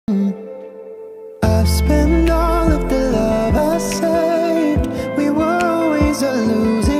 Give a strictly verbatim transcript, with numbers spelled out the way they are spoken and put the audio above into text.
I've spent all of the love I saved. We were always a losing